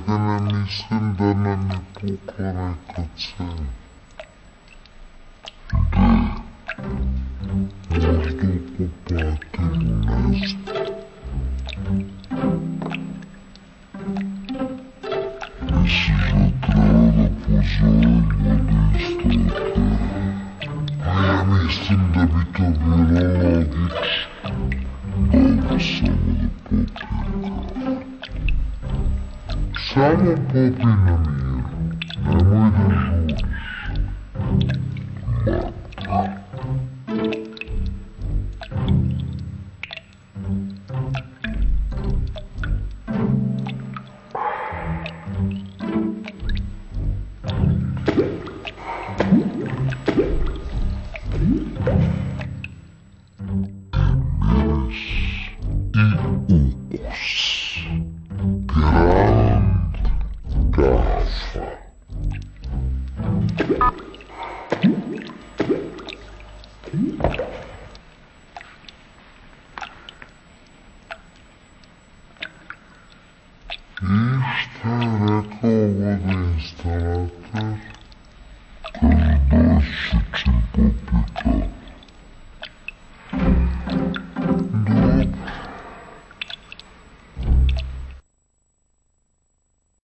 не mislim da nam je pukla neka cena. Gde? Možda u kupatilu, ne znam. Misliš da treba da pozovem administratora? A ja mislim da bi to bilo logično. Dobro, samo da popijem kafu. Samo popi nam